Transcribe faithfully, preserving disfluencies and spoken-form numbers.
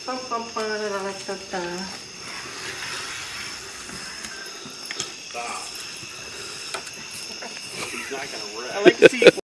Stop. He's not gonna rest. I like to see